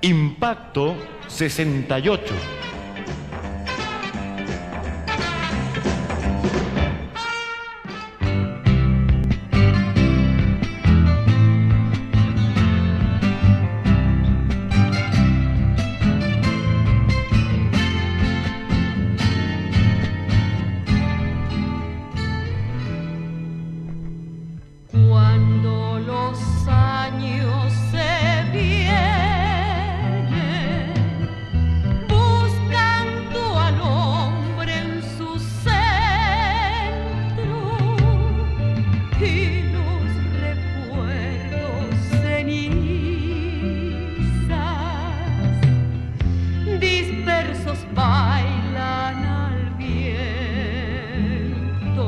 Impacto 68. Cuando los años se vienen buscando al hombre en su centro y los recuerdos cenizas dispersos bailan al viento.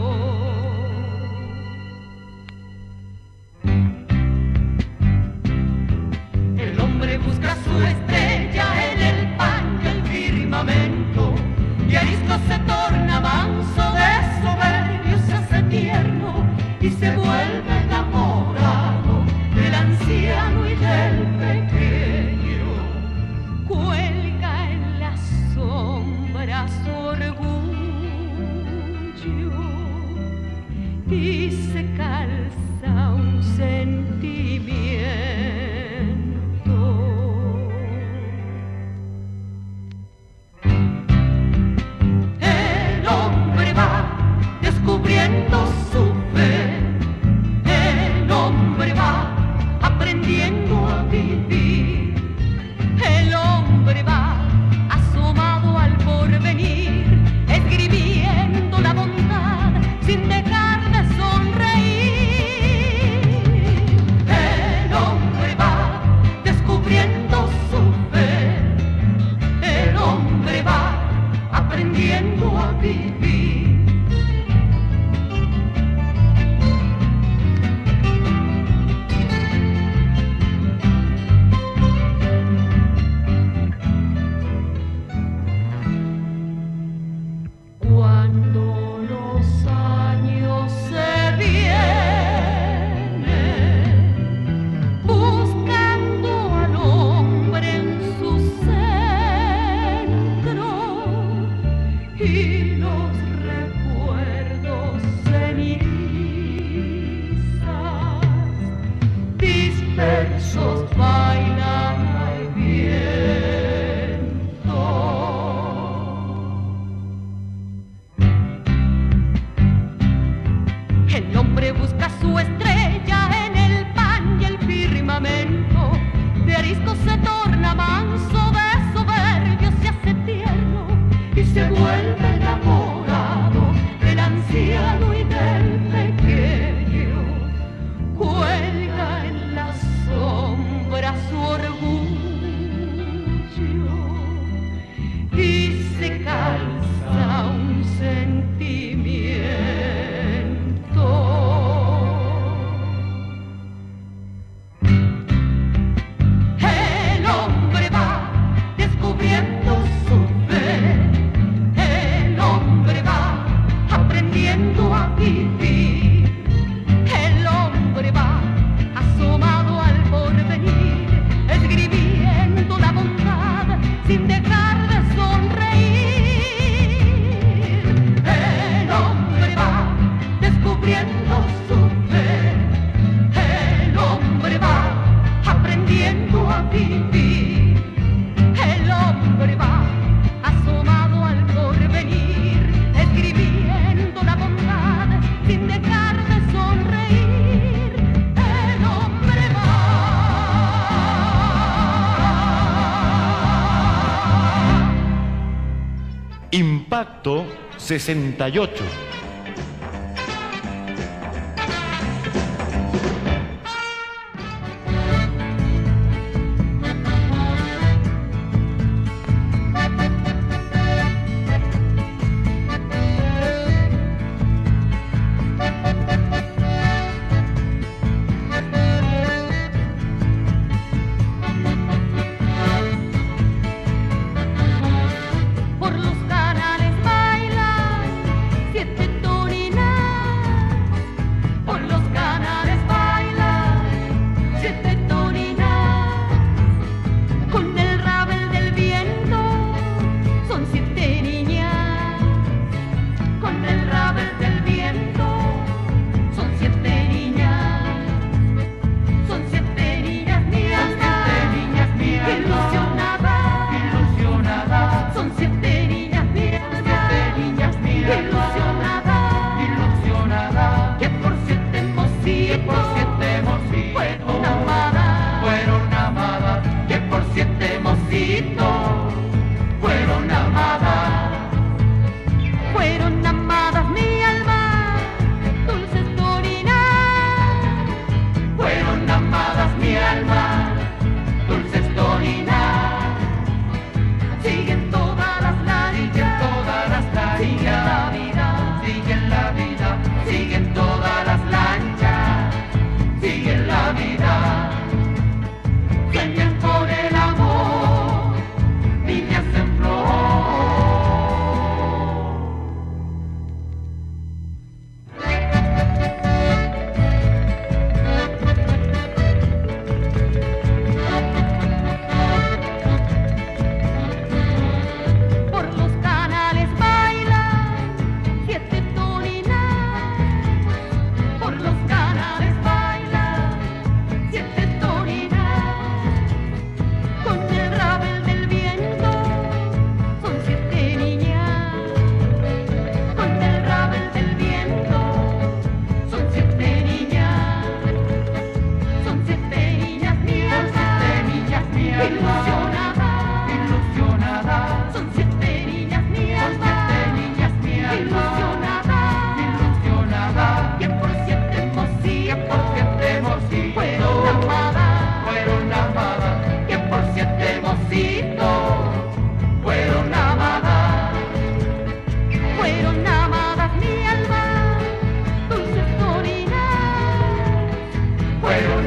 El hombre busca su estrella en el pan y el firmamento, y arisco se torna manso, de soberbio se hace tierno y se vuelve enamorado del anciano y del pequeño. Cuelga en las sombras su orgullo y se calza un sentimiento. El hombre va descubriendo su fe, el hombre va aprendiendo a vivir, el hombre va asomado al porvenir, escribiendo la bondad sin dejar de sonreír. El hombre va descubriendo su fe, el hombre va aprendiendo a vivir. Cuando los años se vienen buscando al hombre en su centro y los recuerdos cenizas dispersos bailan al viento. El hombre busca su estrella en el pan y el firmamento, de arisco se torna manso, de soberbio se hace tierno y se vuelve enamorado del anciano y del pequeño. Cuelga en las sombras su orgullo y se calza un sentimiento. El hombre va descubriendo su fe, el hombre va aprendiendo a vivir, el hombre va asomado al porvenir, escribiendo la bondad sin dejar de sonreír. El hombre va descubriendo su fe, el hombre va aprendiendo a vivir, el hombre va asomado al porvenir, escribiendo la bondad sin dejar de sonreír. El hombre va. Impacto 68. Por los canales bailan 7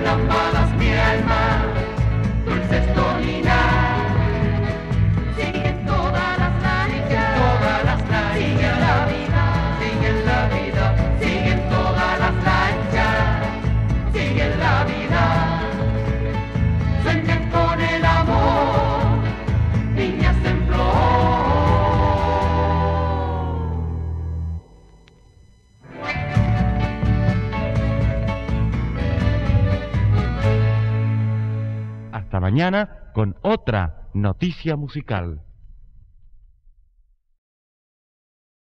lámparas mi alma, dulces dolinas. Siguen todas las lanchas, siguen la vida, siguen la vida, siguen todas las lanchas, siguen la vida. Sueñan con el amor, niñas en flor. Hasta mañana con otra noticia musical.